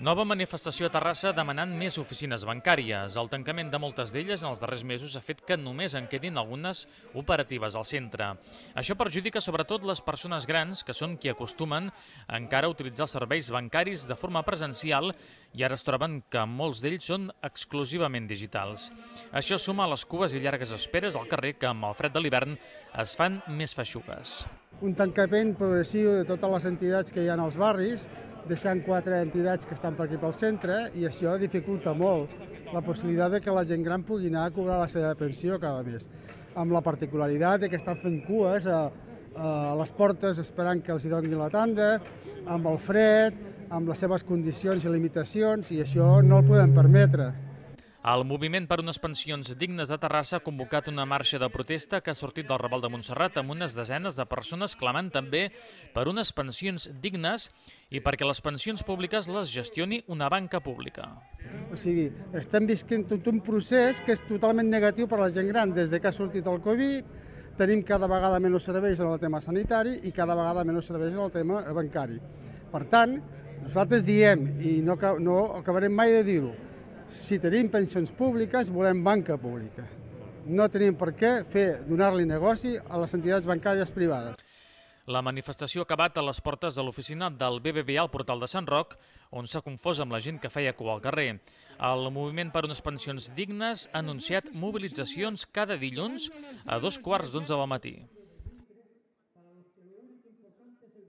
Nova manifestació a Terrassa demanant més oficines bancàries. El tancament de moltes d'elles en els darrers mesos ha fet que només en quedin algunes operatives al centre. Això perjudica sobretot les persones grans, que són qui acostumen encara a utilitzar els serveis bancaris de forma presencial i ara es troben que molts d'ells són exclusivament digitals. Això suma a les cues i llargues esperes al carrer que amb el fred de l'hivern es fan més feixugues. Un tancament progressiu de totes les entitats que hi ha als barris, deixant 4 entitats que estan per aquí pel centre, i això dificulta molt la possibilitat de que la gent gran pugui anar a cobrar la seva pensió cada mes. Amb la particularitat de que estan fent cues a les portes esperant que els hi donin la tanda, amb el fred, amb les seves condicions i limitacions, i això no el podem permetre. El Moviment per unes pensions dignes de Terrassa ha convocat una marxa de protesta que ha sortit del Raval de Montserrat amb unes desenes de persones clamant també per unes pensions dignes i perquè les pensions públiques les gestioni una banca pública. O sigui, estem visquent tot un procés que és totalment negatiu per a la gent gran. Des que ha sortit el Covid, tenim cada vegada menys serveis en el tema sanitari i cada vegada menys serveis en el tema bancari. Per tant, nosaltres diem, i no acabarem mai de dir-ho, si tenim pensions públiques, volem banca pública. No tenim per què donar-li negoci a les entitats bancàries privades. La manifestació ha acabat a les portes de l'oficina del BBVA al portal de Sant Roc, on s'ha confós amb la gent que feia cua al carrer. El Moviment per unes pensions dignes ha anunciat mobilitzacions cada dilluns a 2:15 del matí.